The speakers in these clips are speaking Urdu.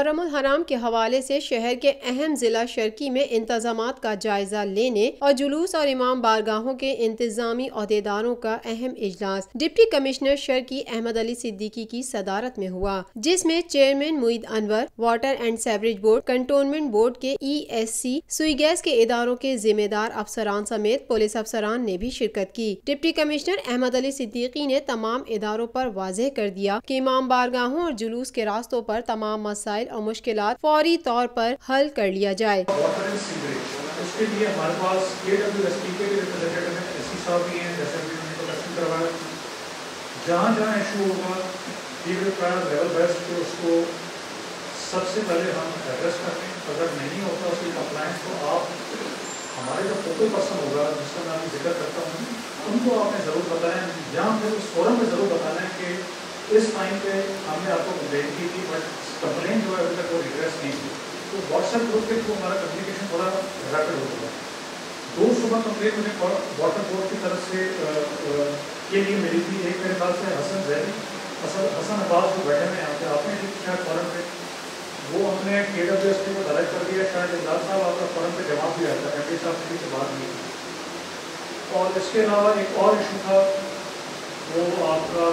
محرم الحرام کے حوالے سے شہر کے اہم ضلع شرقی میں انتظامات کا جائزہ لینے اور جلوس اور امام بارگاہوں کے انتظامی عہدیداروں کا اہم اجلاس ڈپٹی کمشنر شرقی احمد علی صدیقی کی صدارت میں ہوا، جس میں chairman Moeed Anwar, water and sewerage board, cantonment board کے ESC، سوئی گیس کے اداروں کے ذمہ دار افسران سمیت پولیس افسران نے بھی شرکت کی۔ ڈپٹی کمشنر احمد علی صدیقی نے تمام اداروں پر واضح کر دیا کہ امام بارگاہوں اور جلوس کے راستوں پر تمام مسائل اور مشکلات فوری طور پر حل کر لیا جائے۔ اس کے لیے ہمارے پاس KWSP کے ریپرزینٹیٹیو ہیں، SC صاحب بھی ہیں، جیسے بھی انہوں نے کلیکشن کروایا۔ جہاں جہاں ایشو ہوگا لیول بیسٹ پہ اس کو سب سے پہلے ہم ایڈریس کریں۔ اگر نہیں ہوتا اس کی کمپلائنس تو آپ ہمارے جو فوکل پرسن ہوگا جس کا میں ذکر کرتا ہوں ان کو آپ نے ضرور بتائیں، یا پھر اس فورم میں ضرور بتانا ہے کہ اس ٹائم پہ ہم نے آپ کو کمپلین کی تھی بٹ کمپلین جو ہے ابھی تک وہ ریڈریس نہیں کی۔ تو واٹس ایپ گروپ کے تھرو ہمارا کمیونیکیشن تھوڑا ریپڈ ہو گیا۔ دو صبح کمپلین مجھے واٹر بورڈ کی طرف سے کے لیے ملی تھی، ایک میرے خیال سے حسن عباس جو بیٹھے ہوئے ہیں آپ نے شاید فورم پہ وہ ہم نے KWSP کو ڈائریکٹ کر دیا، شاید اجلاس صاحب آپ کا فورم پہ جواب بھی آتا ہے، MP صاحب سے بات نہیں کی۔ اور اس کے علاوہ ایک اور ایشو تھا وہ آپ کا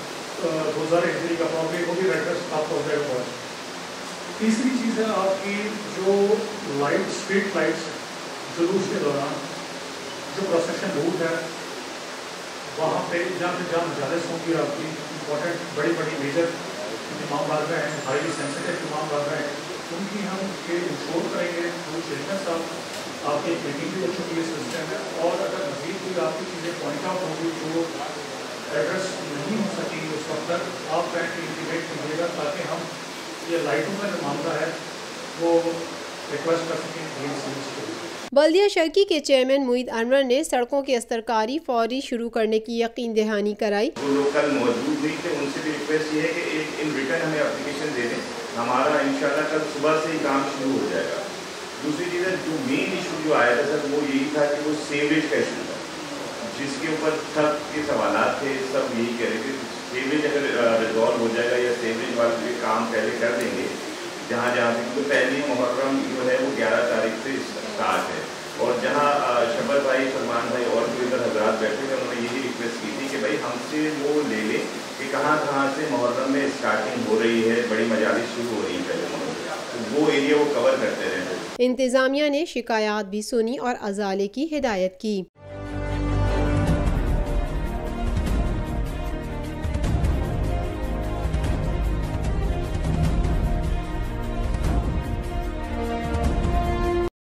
2000 کا پرابلم، وہ بھی ریڈریس آپ کو ہو جائے گا۔ تیسری چیز ہے آپ کی جو لائٹ اسٹریٹ لائٹس جلوس کے دوران جو پروسیشن روٹ ہے وہاں پہ جہاں مجالس ہوں گی آپ کی امپورٹنٹ بڑی بڑی میجر امام بارگاہ ہیں، ہائیلی سینسیٹیو امام بارگاہ ہیں، ان کی ہم انشور کریں گے وہ چیئرمین صاحب آپ کی ایک میٹنگ بھی ہو چکی ہے اس سلسلے میں۔ اور اگر مزید کوئی آپ کی چیزیں پوائنٹ آؤٹ ہوں گی جو ایڈریس نہیں ہو سکیں گی اس وقت تک آپ کہیں کہ انٹیمیٹ کیجیے گا تاکہ ہم یہ لائٹوں کا جو معاملہ ہے وہ ریکویسٹ کر سکیں۔ بلدیہ شرقی کے چیئرمین معید انور نے سڑکوں کی استرکاری فوری شروع کرنے کی یقین دہانی کرائی۔ وہ لوگ کل موجود نہیں تھے، ان سے بھی ریکویسٹ یہ ہے کہ ایک ان ریٹرن ہمیں اپلیکیشن دے دیں، ہمارا انشاءاللہ کل صبح سے ہی کام شروع ہو جائے گا۔ دوسری چیز ہے جو مین ایشو جو آیا تھا سر وہ یہی تھا کہ وہ سیوریج کا ایشو تھا جس کے اوپر سب کے سوالات تھے، سب یہی کہہ رہے تھے سیوریج اگر ریزالو ہو جائے گا یا سیوریج والے کام پہلے کر دیں گے جہاں جہاں سے، کیونکہ پہلی محرم جو ہے وہ 11 تاریخ سے اسٹارٹ ہے، اور جہاں شبر بھائی، سلمان بھائی اور جو ادھر حضرات بیٹھے ہوئے انہوں نے یہی ریکویسٹ کی تھی کہ بھائی ہم سے وہ لے لیں کہ کہاں کہاں سے محرم میں اسٹارٹنگ ہو رہی ہے، بڑی مجالس شروع ہو رہی ہے پہلے محرم، وہ ایریا وہ کور کرتے رہے۔ انتظامیہ نے شکایات بھی سنی اور ازالے کی ہدایت کی۔